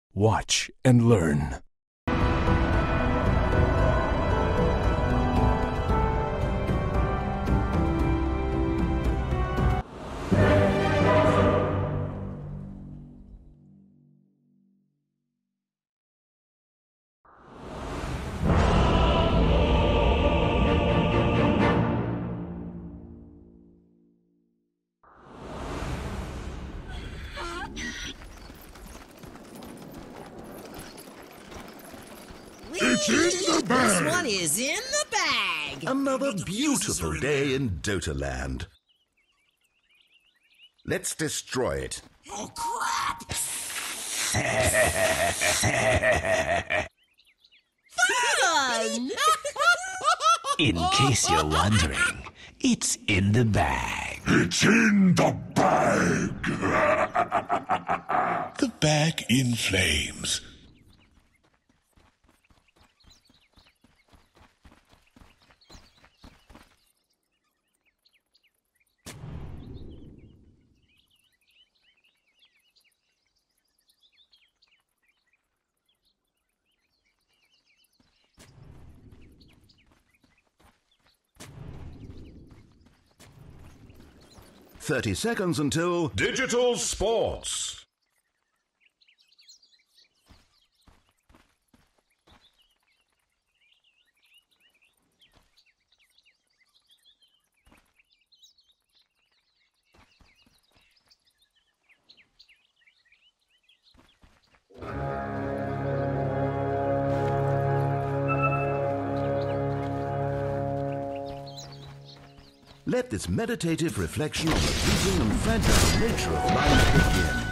Watch and learn. It's in the bag! This one is in the bag! Another beautiful day in Dota land. Let's destroy it. Oh, crap! Fun! In case you're wondering, it's in the bag. It's in the bag! The bag in flames. "30 seconds until Digital Sports! Let this meditative reflection on the fleeting and fragile nature of life begin.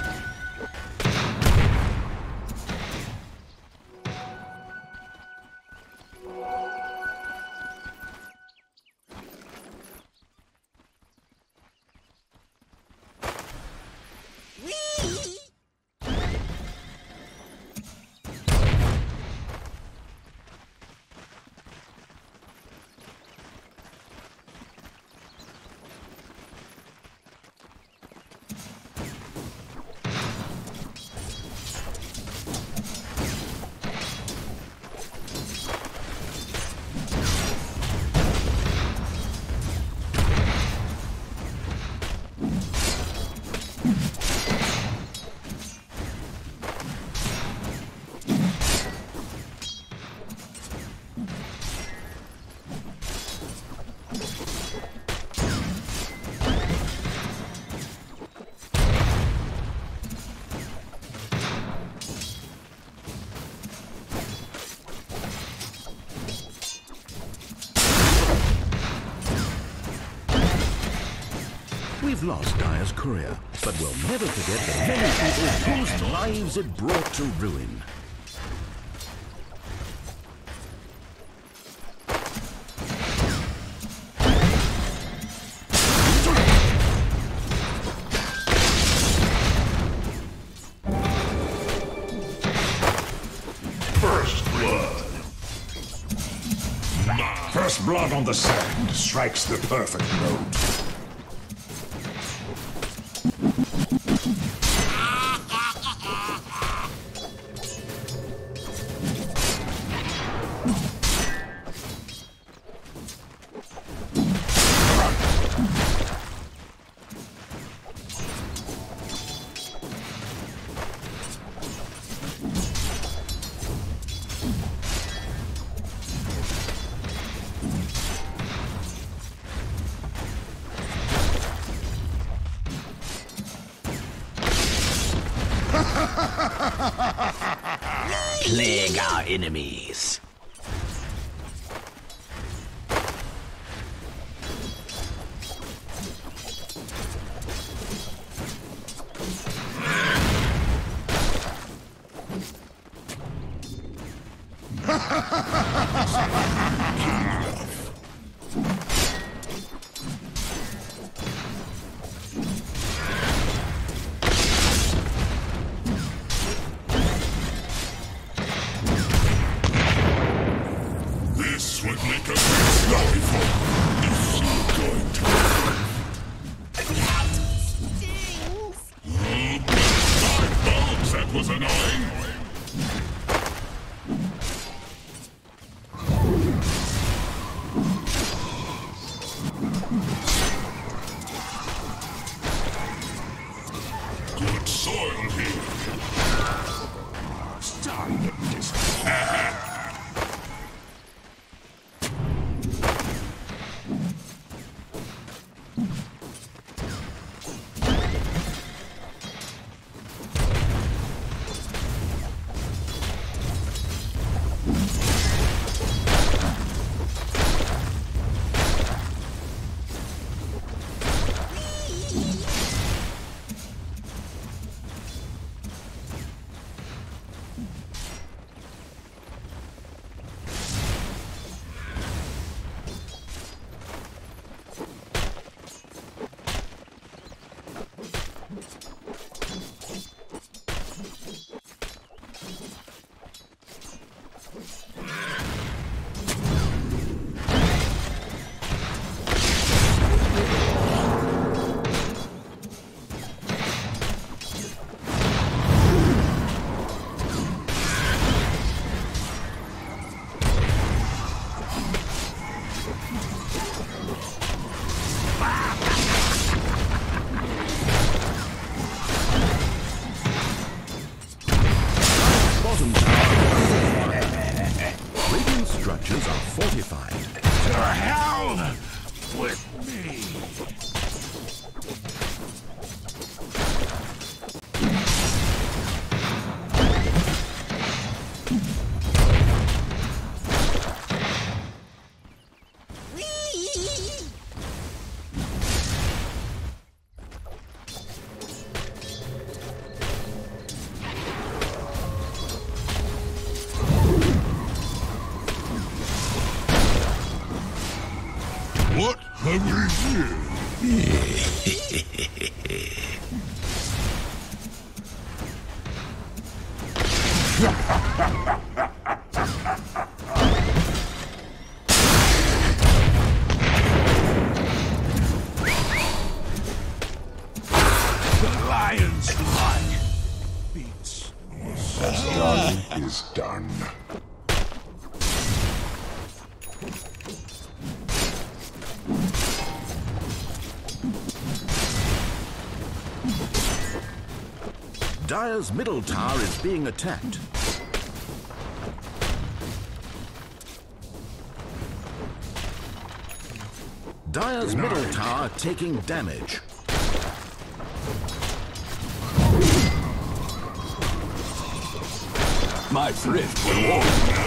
We've lost Dire's courier, but we'll never forget the many people whose lives it brought to ruin. First blood. First blood on the sand strikes the perfect note. Plague our enemies. This would make a great rifle if you're going to. Stings! My bulbs, that was annoying. What have we here? The lion's blood beats. What's done is done. Dire's middle tower is being attacked. Dire's middle tower taking damage. My thrift will walk.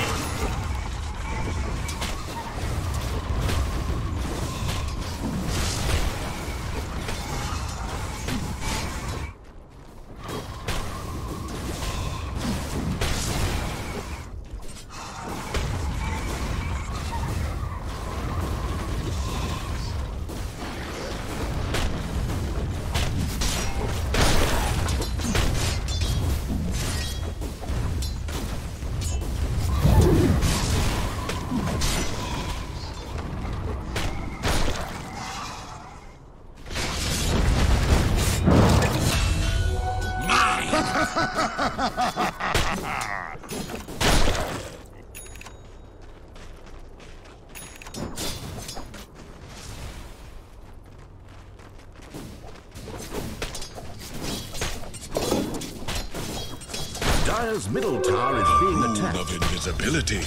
Dire's middle tower is being attacked. Of invisibility.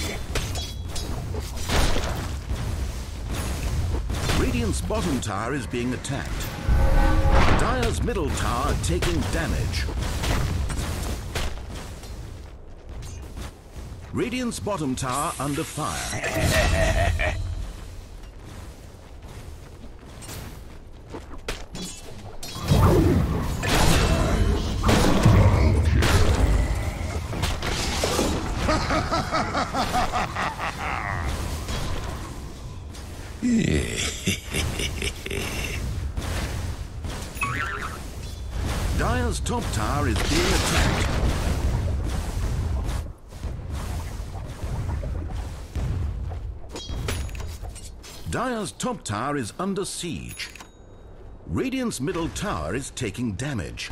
Radiant's bottom tower is being attacked. Dire's middle tower taking damage. Radiant's bottom tower under fire. Dire's top tower is being attacked. Dire's top tower is under siege. Radiant's middle tower is taking damage.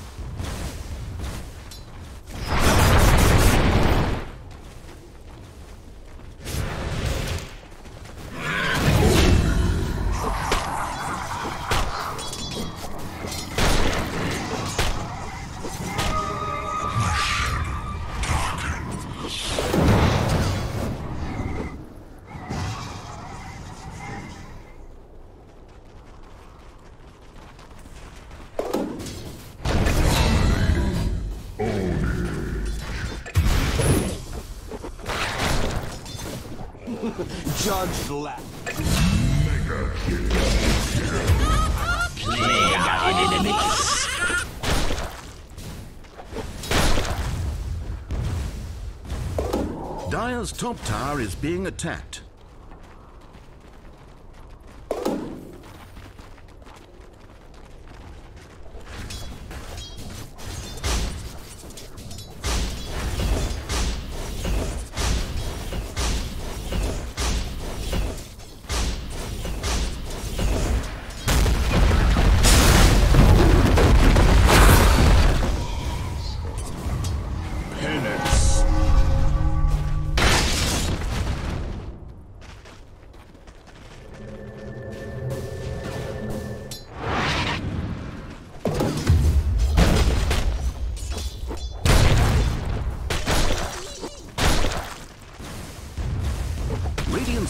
Judge left. Dire's top tower is being attacked.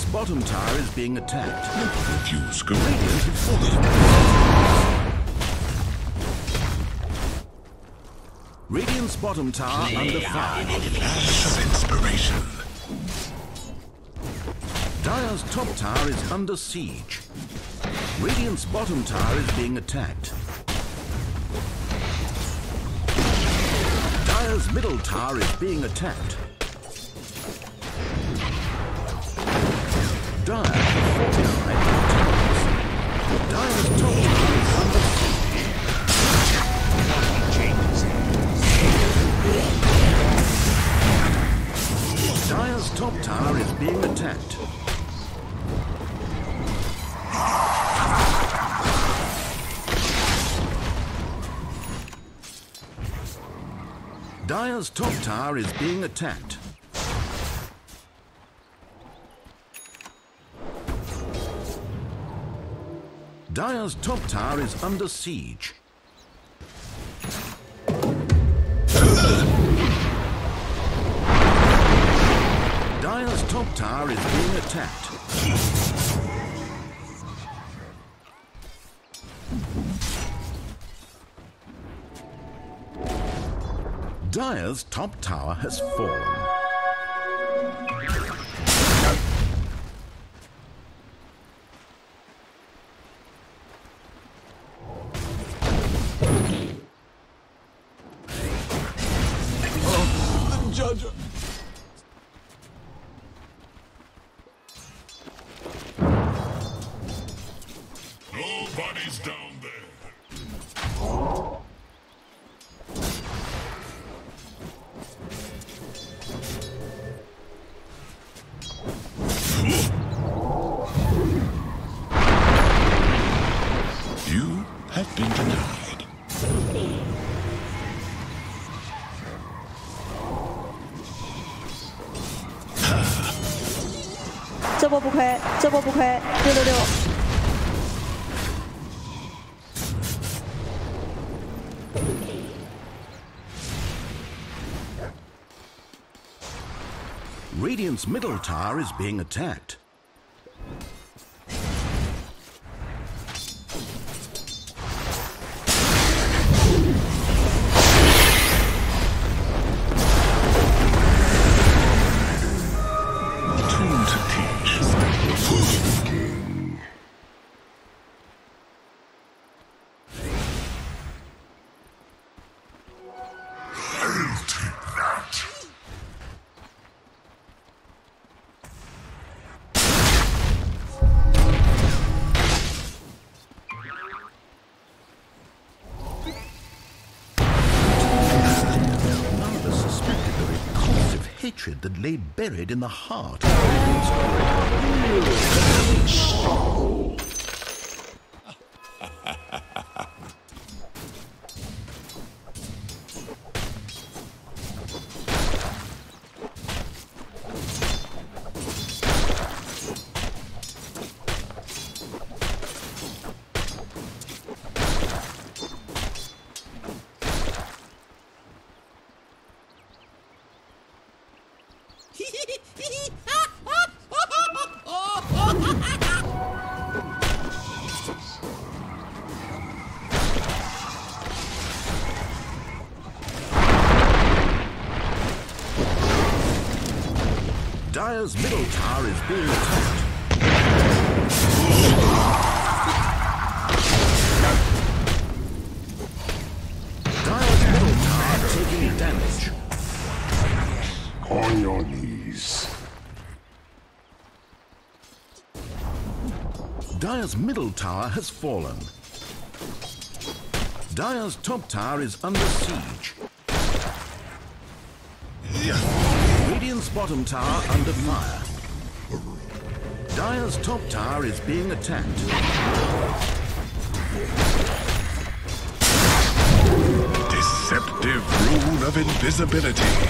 bottom tower is being attacked. Refuse go. Radiant have fallen. Radiant's bottom tower under fire. Flash of inspiration. Dire's top tower is under siege. Radiant's bottom tower is being attacked. Dire's middle tower is being attacked. Dire have fortified their towers. Dire's top tower is under siege. Dire's top tower is being attacked. Dire's top tower is being attacked. Dire's top tower is under siege. Dire's top tower is being attacked. Dire's top tower has fallen. Judge. Nobody's down there. You have been denied. 这波不亏，这波不亏，666。 Radiant's middle tower is being attacked. Hatred that lay buried in the heart of Dire's middle tower is being attacked. Dire's middle tower taking damage. On your knees. Dire's middle tower has fallen. Dire's top tower is under siege. Radiant's bottom tower under fire. Dire's top tower is being attacked. Deceptive rune of invisibility.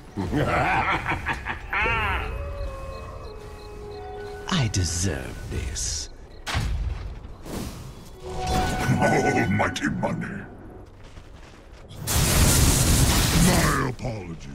I deserve this. Almighty money. My apologies.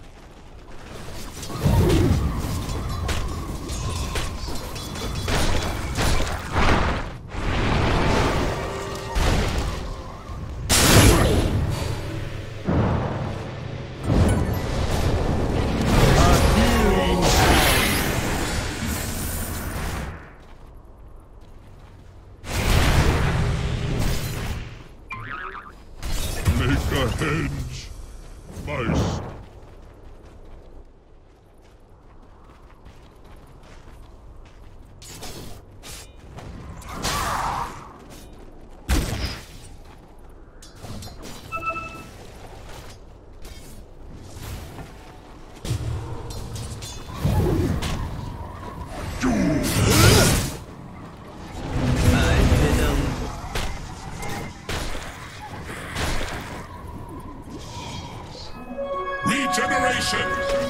Make a hedge, mice. Regeneration!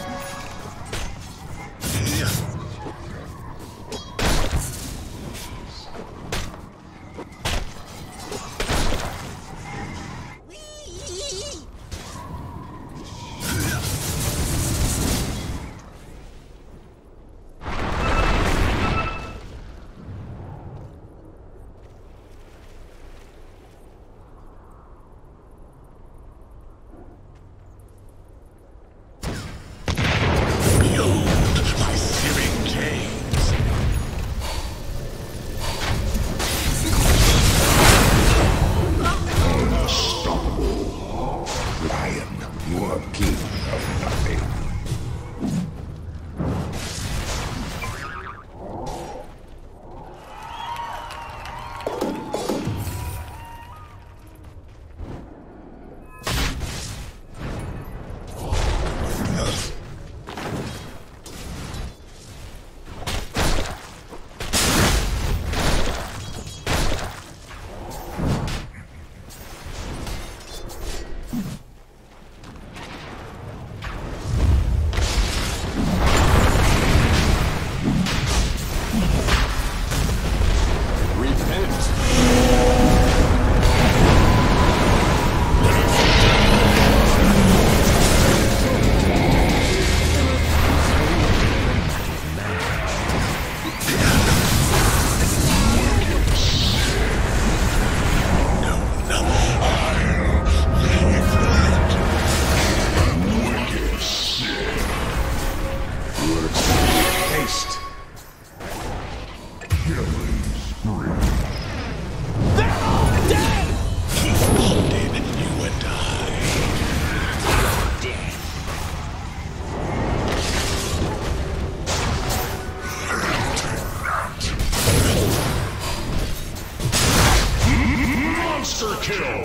Monster kill!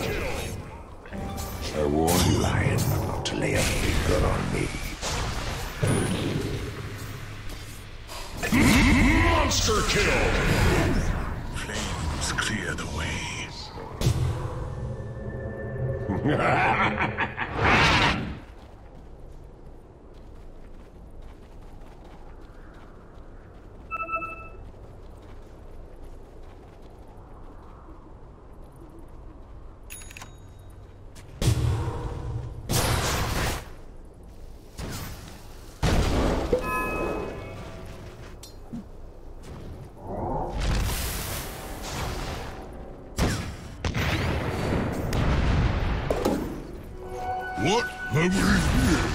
I warn you, Lion, not to lay a finger on me. Monster kill! Flames clear the way. What have we here?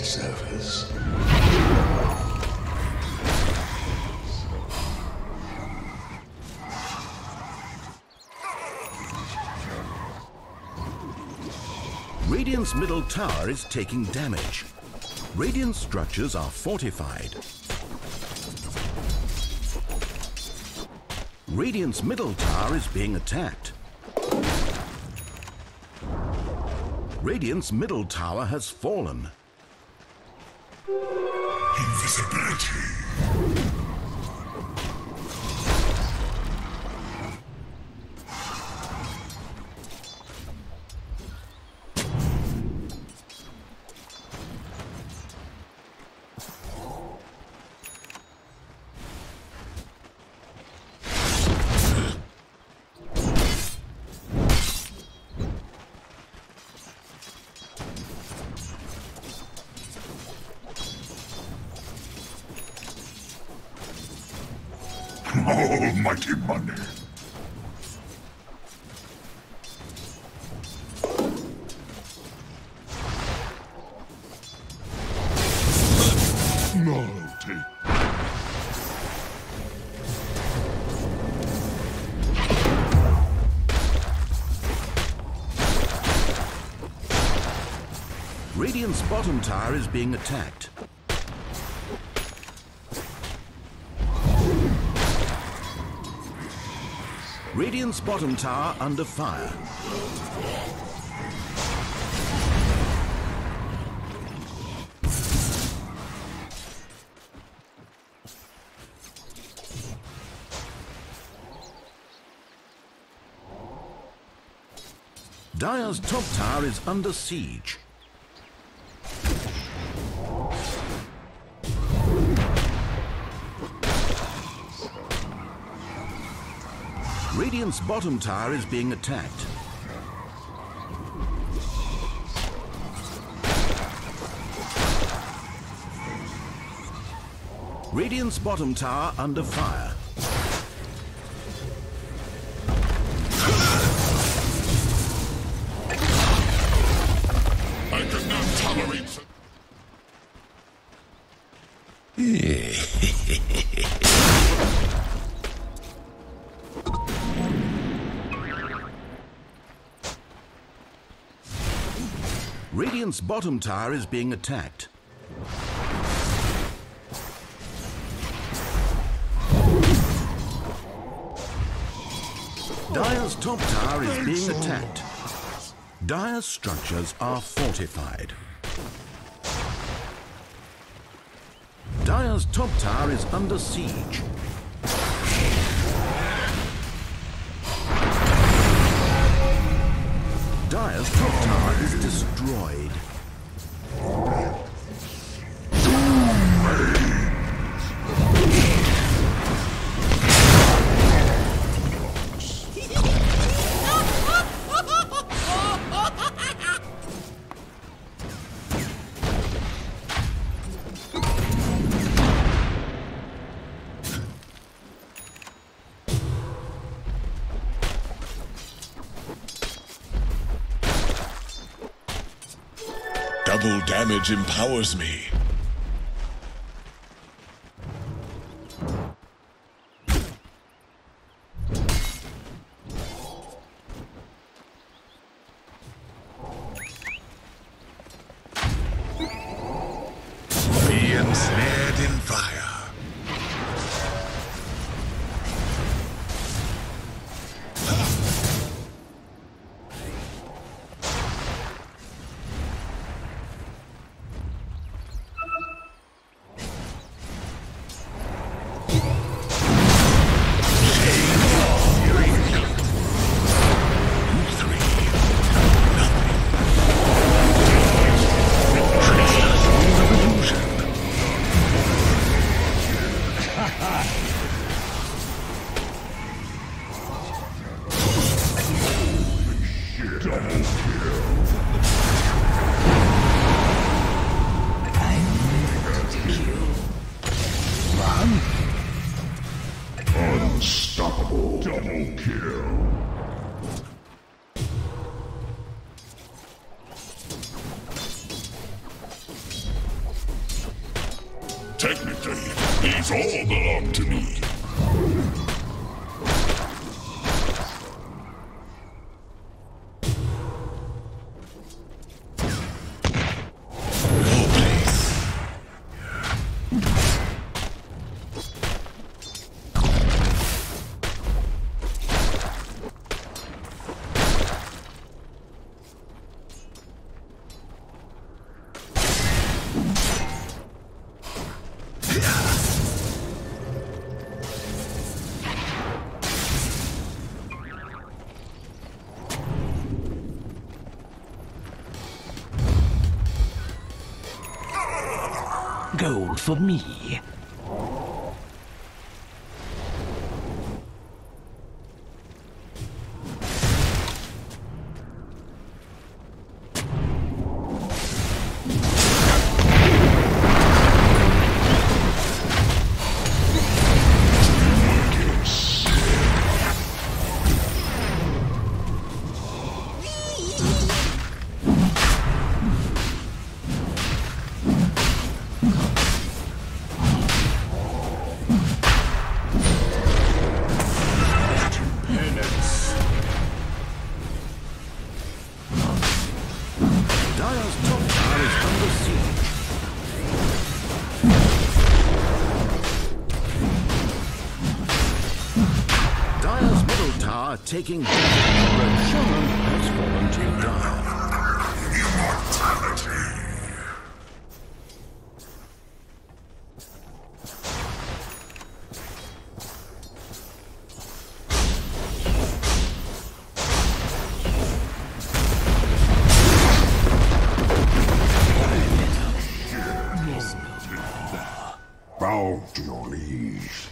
service. Radiant's middle tower is taking damage. Radiant structures are fortified. Radiant's middle tower is being attacked. Radiant's middle tower has fallen. Invisibility. Almighty money. Novelty. Radiant's bottom tower is being attacked. Radiant's bottom tower under fire. Dire's top tower is under siege. Radiant's bottom tower is being attacked. Radiant's bottom tower under fire. I cannot tolerate Radiant's bottom tower is being attacked. Dire's top tower is being attacked. Dire's structures are fortified. Dire's top tower is under siege. Dire's top tower is destroyed. Double damage empowers me. Be ensnared in fire. Technically, these all belong to me. Gold for me. Taking damage, Shaman has fallen to die. Bow to your liege.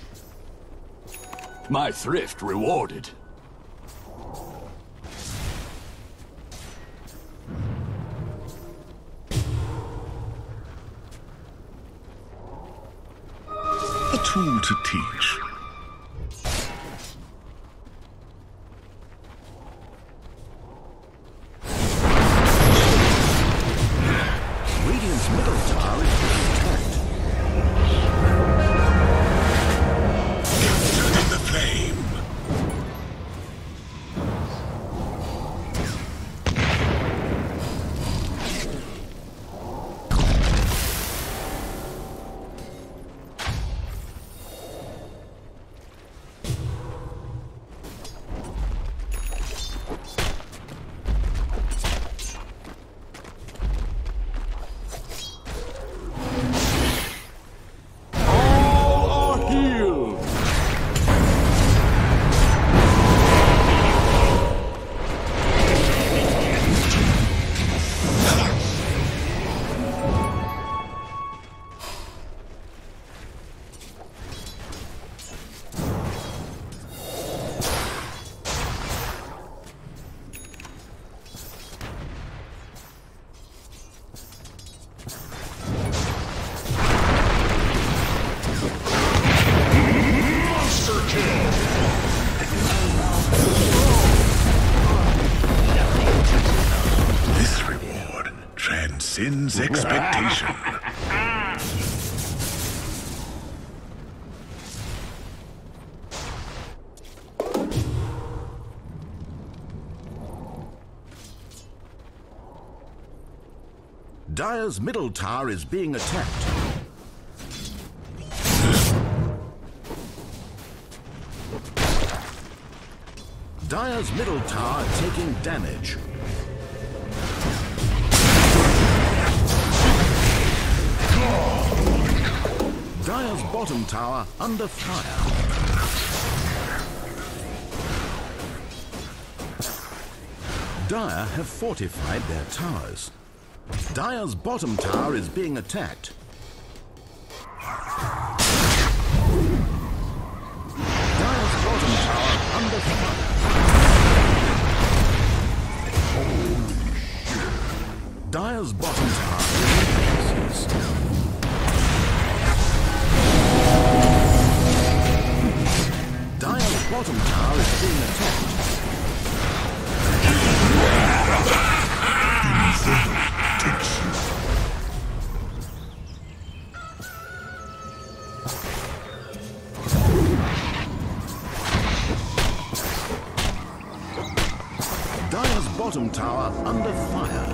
My thrift rewarded. A tool to teach. Radiant's middle tower is being attacked. Gifted in the flame. Transcends expectation. Dire's middle tower is being attacked. Dire's middle tower taking damage. Dire's bottom tower under fire. Dire have fortified their towers. Dire's bottom tower is being attacked. Dire's bottom tower under fire. Dire's bottom tower is in pieces. Dire's bottom tower is being attacked. bottom tower under fire.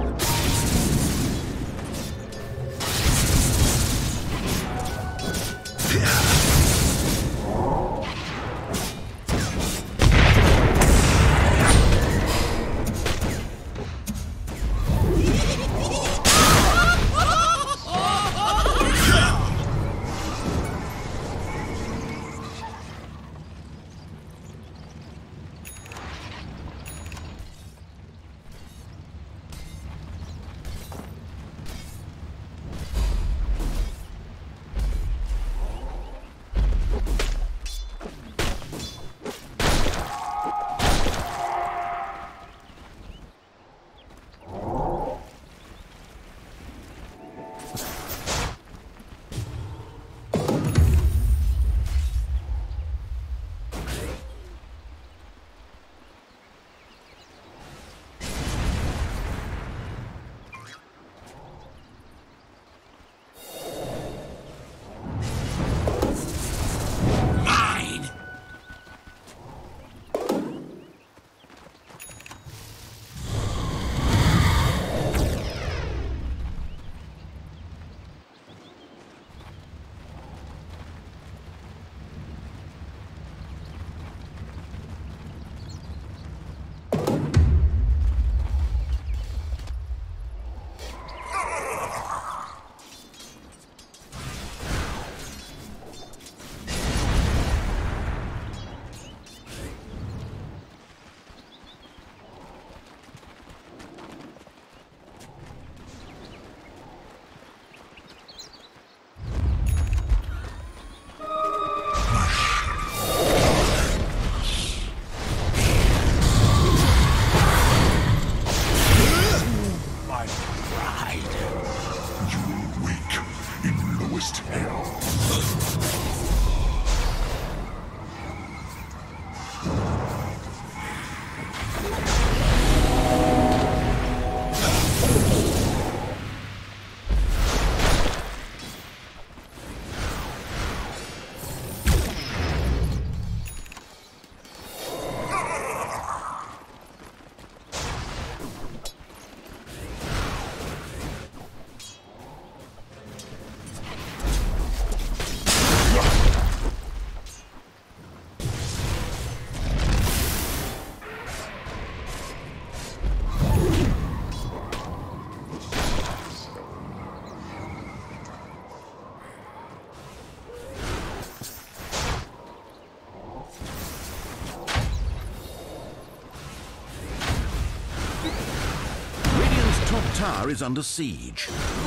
Tower is under siege.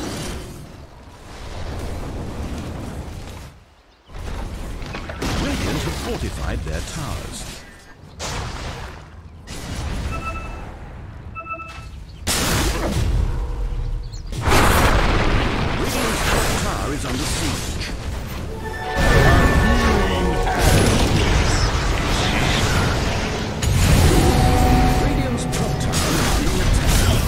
Radiant have fortified their towers. Radiant's top tower is under siege. Radiant's top tower is being attacked.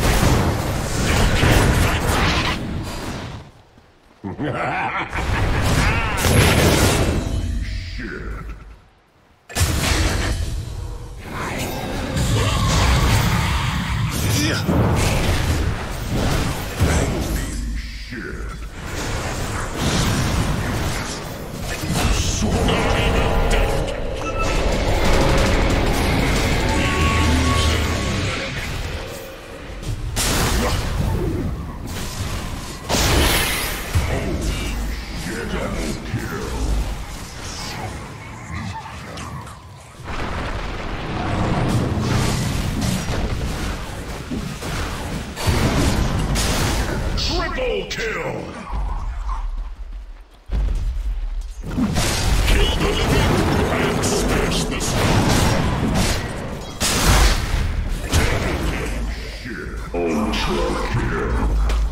Shit. Triple kill! Kill the living and smash the shit. Ultra kill.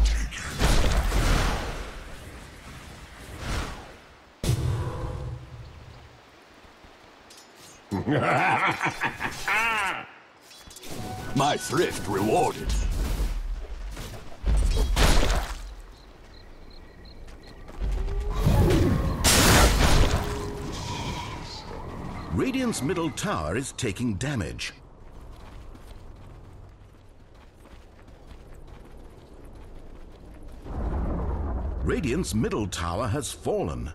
My thrift rewarded. Radiant's middle tower is taking damage. Radiant's middle tower has fallen.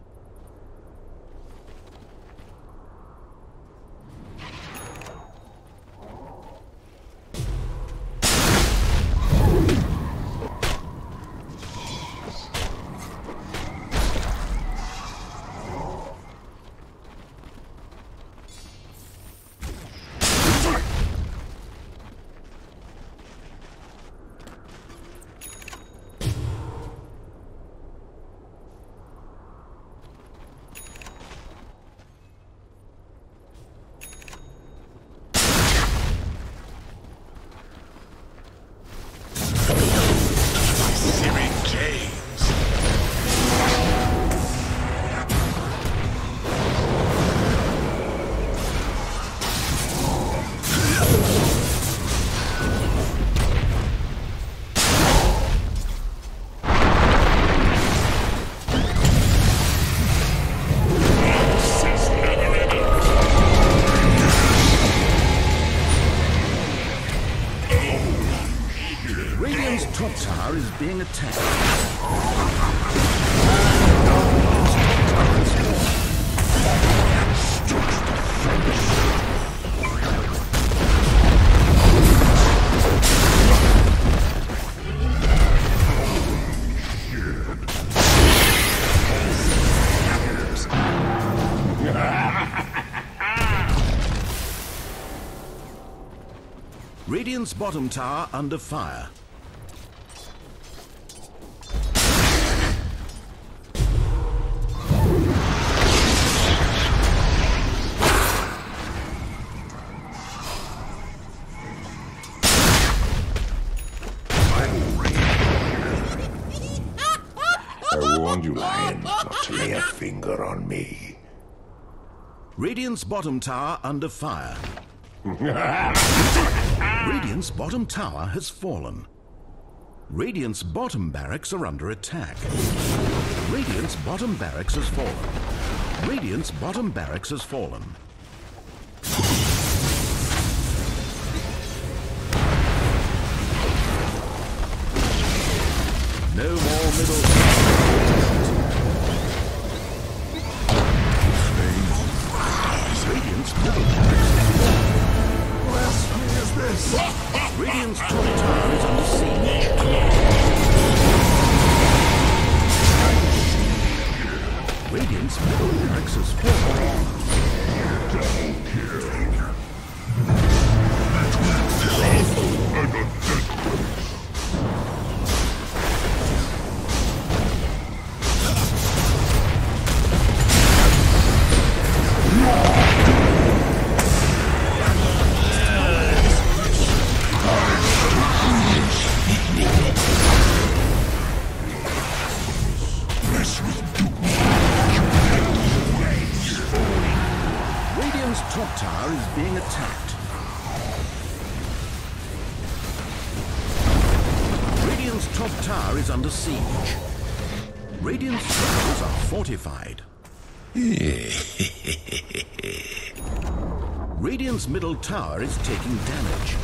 Top tower is being attacked. Radiant's bottom tower under fire. I warned you, Lion, not to lay a finger on me. Radiant's bottom tower under fire. Radiant's bottom tower has fallen. Radiant's bottom barracks are under attack. Radiant's bottom barracks has fallen. Radiant's bottom barracks has fallen. No more middle. Radiant's middle barracks Blasphemy is this? Radiant's top tower is under siege. Radiant's middle barracks has fallen. Double kill. I'm a dead race. Radiant's top tower is being attacked. Radiant's top tower is under siege. Radiant's towers are fortified. Radiant's middle tower is taking damage.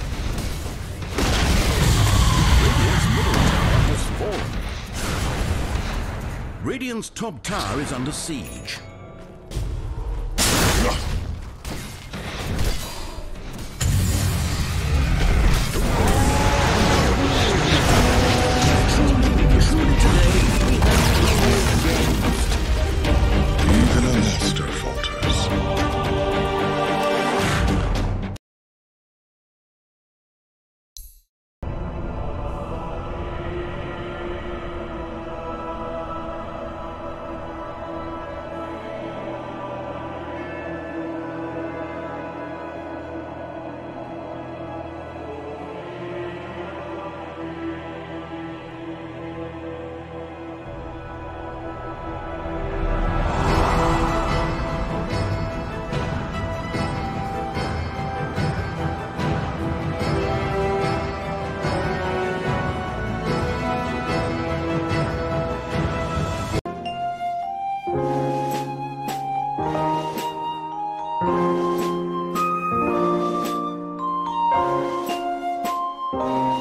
Radiant's middle tower has fallen. Radiant's top tower is under siege.